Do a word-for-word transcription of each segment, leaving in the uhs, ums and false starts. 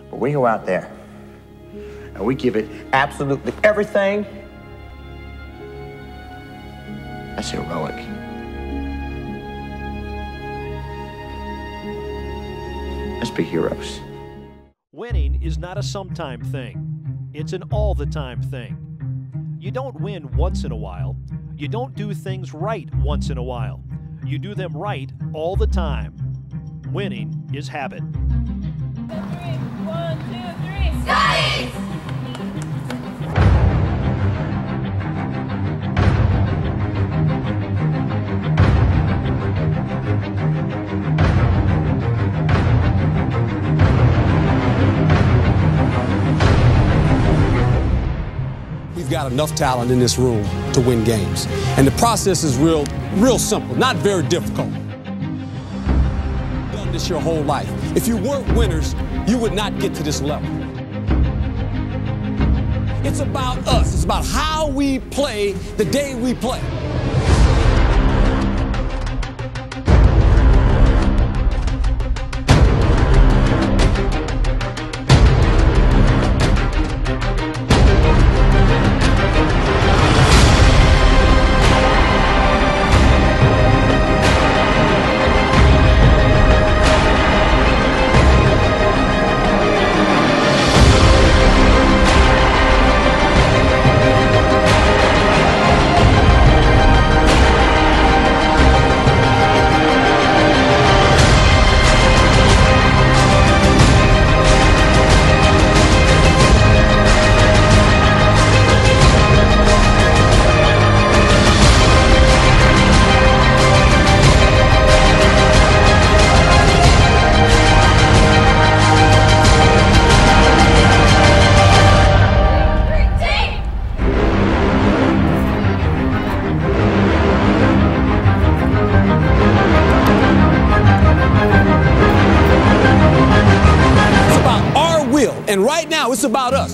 But we go out there and we give it absolutely everything. That's heroic. Let's be heroes. Winning is not a sometime thing. It's an all-the-time thing. You don't win once in a while. You don't do things right once in a while. You do them right all the time. Winning is habit. One, two, three. Scotties! We've got enough talent in this room to win games. And the process is real, real simple, not very difficult. You've done this your whole life. If you weren't winners, you would not get to this level. It's about us. It's about how we play the day we play. And right now, it's about us.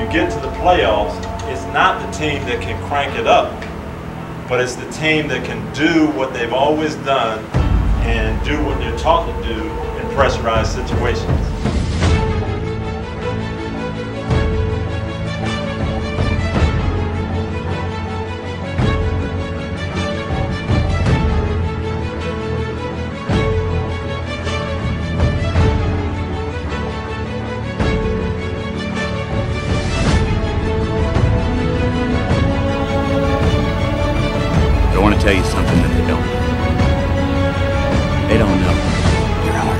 you get to the playoffs, it's not the team that can crank it up, but it's the team that can do what they've always done and do what they're taught to do in pressurized situations. I want to tell you something that they don't know. They don't know your heart.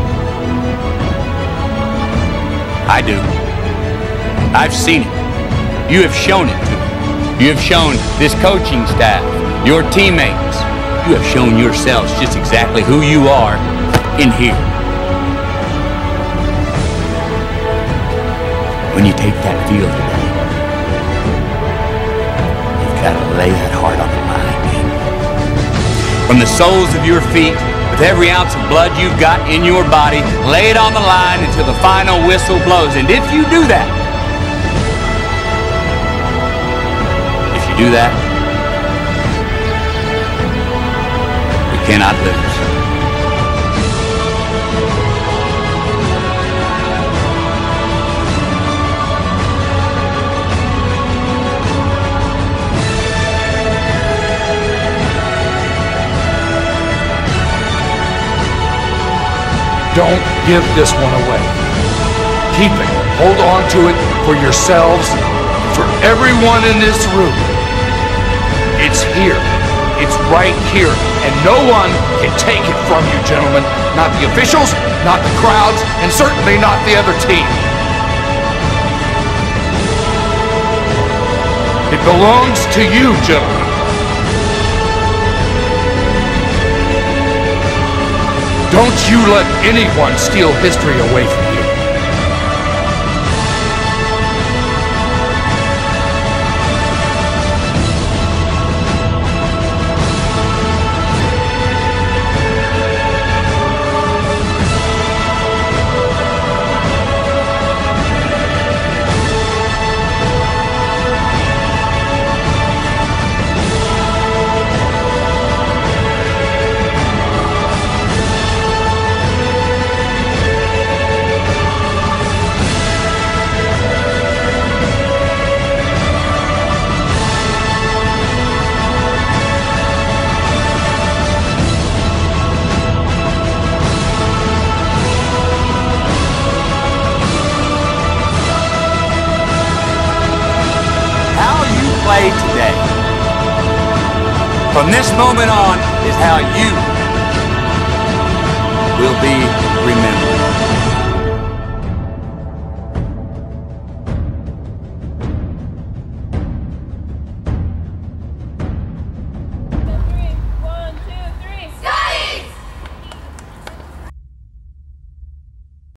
I do. I've seen it. You have shown it to me. You have shown this coaching staff, your teammates. You have shown yourselves just exactly who you are in here. When you take that field today, you've got to lay that heart on the line. From the soles of your feet, with every ounce of blood you've got in your body, lay it on the line until the final whistle blows. And if you do that, if you do that, we cannot lose. Don't give this one away. Keep it. Hold on to it for yourselves, for everyone in this room. It's here. It's right here. And no one can take it from you, gentlemen. Not the officials, not the crowds, and certainly not the other team. It belongs to you, gentlemen. Don't you let anyone steal history away from you. Today, from this moment on, is how you will be remembered.